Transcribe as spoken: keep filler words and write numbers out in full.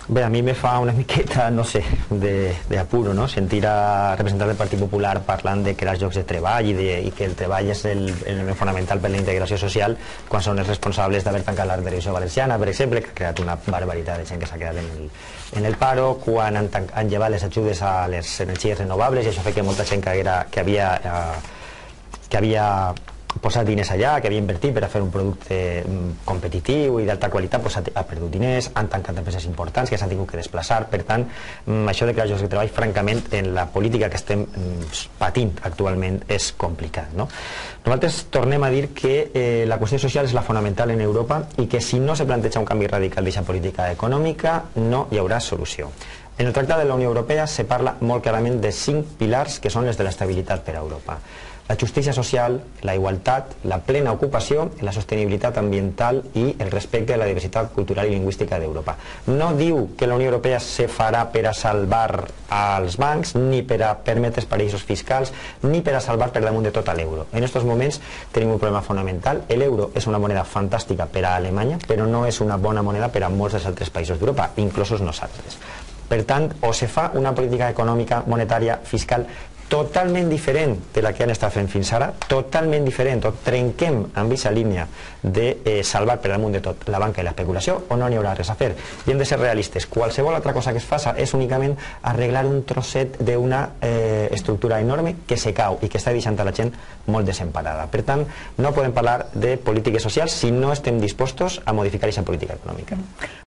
Bé, a mi me fa una miqueta, no sé, d'apuro, no? Sentir a representants del Partit Popular parlant de crear llocs de treball i, de, i que el treball és el, el fonamental per la integració social quan són els responsables d'haver tancat la televisió valenciana, per exemple, que ha creat una barbaritat de gent que s'ha quedat en el, en el paro, quan han, han llevat les ajudes a les energies renovables i això fa que molta gent que, era, que havia... Eh, que havia posat diners allà, que havia invertit per a fer un producte competitiu i d'alta qualitat, pues, ha perdut diners, han tancat empreses importants que s'han tingut que desplaçar. Per tant, això de crear llocs de treball, francament, en la política que estem patint actualment és complicat, no? Nosaltres tornem a dir que eh, la qüestió social és la fonamental en Europa i que si no se planteja un canvi radical d'aquesta política econòmica no hi haurà solució. En el Tractat de la Unió Europea se parla molt clarament de cinc pilars que són els de l'estabilitat per a Europa: la justícia social, la igualtat, la plena ocupació, la sostenibilitat ambiental i el respecte a la diversitat cultural i lingüística d'Europa. No diu que la Unió Europea se farà per a salvar als bancs, ni per a permetre els paradisos fiscals, ni per a salvar per damunt de tot l'euro. En aquests moments tenim un problema fonamental. L'euro és una moneda fantàstica per a Alemanya, però no és una bona moneda per a molts dels altres països d'Europa, inclosos nosaltres. Per tant, o se fa una política econòmica, monetària, fiscal totalment diferent de la que han estat fent fins ara, totalment diferent, o trenquem amb aquesta línia de eh, salvar per damunt de tot la banca i l'especulació, o no n'hi haurà res a fer. I hem de ser realistes. Qualsevol altra cosa que es faça és únicament arreglar un trosset d'una eh, estructura enorme que se cau i que està deixant a la gent molt desemparada. Per tant, no podem parlar de polítiques socials si no estem dispostos a modificar aquesta política econòmica.